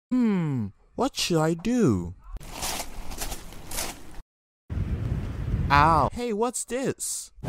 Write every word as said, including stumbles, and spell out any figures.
Hmm, what should I do? Ow. Hey, what's this?